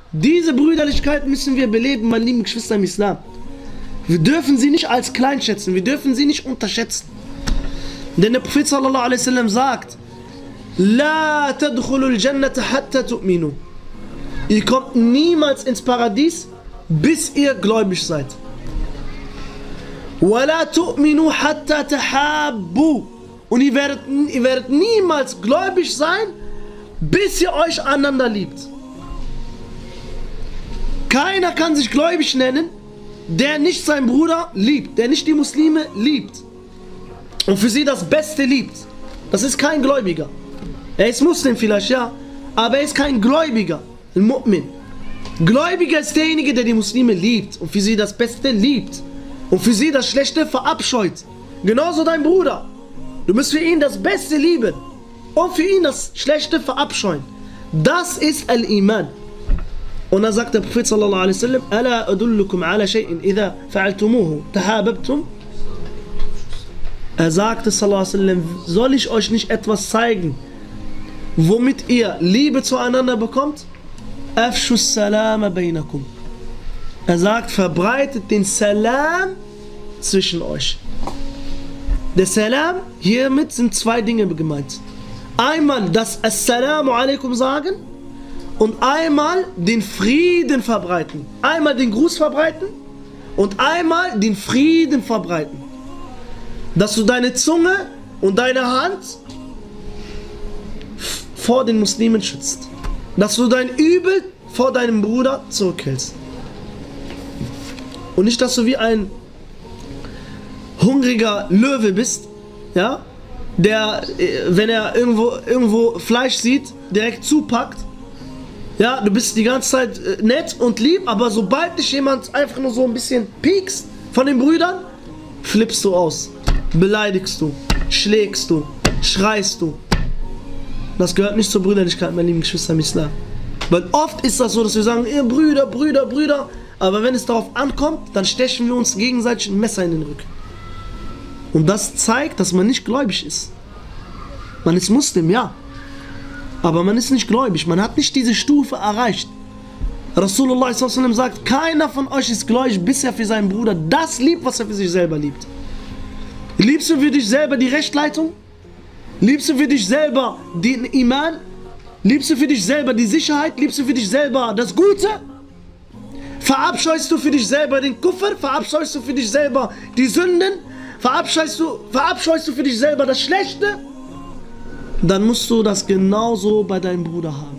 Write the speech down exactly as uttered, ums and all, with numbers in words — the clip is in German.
Diese Brüderlichkeit müssen wir beleben, meine lieben Geschwister im Islam. Wir dürfen sie nicht als klein schätzen, wir dürfen sie nicht unterschätzen. Denn der Prophet sallallahu alaihi wasallam sagt: La tadkhulul jannata hatta tu'minu. Ihr kommt niemals ins Paradies, bis ihr gläubig seid. Wa la tu'minu hatta tahabbu. Und ihr werdet, ihr werdet niemals gläubig sein, bis ihr euch einander liebt. Keiner kann sich gläubig nennen, der nicht seinen Bruder liebt, der nicht die Muslime liebt und für sie das Beste liebt. Das ist kein Gläubiger. Er ist Muslim vielleicht, ja, aber er ist kein Gläubiger, ein Mu'min. Gläubiger ist derjenige, der die Muslime liebt und für sie das Beste liebt und für sie das Schlechte verabscheut. Genauso dein Bruder. Du musst für ihn das Beste lieben und für ihn das Schlechte verabscheuen. Das ist Al-Iman. Und dann sagt der Prophet sallallahu alaihi wasallam: Ala adullukum ala shay'in idha fa'altumuhu tahabbtum. Er sagte sallallahu alaihi wasallam: Soll ich euch nicht etwas zeigen, womit ihr Liebe zueinander bekommt? Afshus salama bainakum. Er sagt: Verbreitet den Salam zwischen euch. Der Salam, hiermit sind zwei Dinge gemeint. Einmal das Assalamu alaikum sagen und einmal den Frieden verbreiten. Einmal den Gruß verbreiten und einmal den Frieden verbreiten. Dass du deine Zunge und deine Hand vor den Muslimen schützt. Dass du dein Übel vor deinem Bruder zurückhältst. Und nicht, dass du wie ein hungriger Löwe bist, ja, der, wenn er irgendwo, irgendwo Fleisch sieht, direkt zupackt. Ja, du bist die ganze Zeit nett und lieb, aber sobald dich jemand einfach nur so ein bisschen piekst von den Brüdern, flippst du aus, beleidigst du, schlägst du, schreist du. Das gehört nicht zur Brüderlichkeit, meine lieben Geschwister im Islam. Weil oft ist das so, dass wir sagen, ihr Brüder, Brüder, Brüder, aber wenn es darauf ankommt, dann stechen wir uns gegenseitig ein Messer in den Rücken. Und das zeigt, dass man nicht gläubig ist. Man ist Muslim, ja. Aber man ist nicht gläubig. Man hat nicht diese Stufe erreicht. Rasulullah sallallahu alaihi wasallam sagt: Keiner von euch ist gläubig, bis er für seinen Bruder das liebt, was er für sich selber liebt. Liebst du für dich selber die Rechtleitung? Liebst du für dich selber den Iman? Liebst du für dich selber die Sicherheit? Liebst du für dich selber das Gute? Verabscheust du für dich selber den Kufr? Verabscheust du für dich selber die Sünden? Verabscheust du, verabscheust du für dich selber das Schlechte? Dann musst du das genauso bei deinem Bruder haben.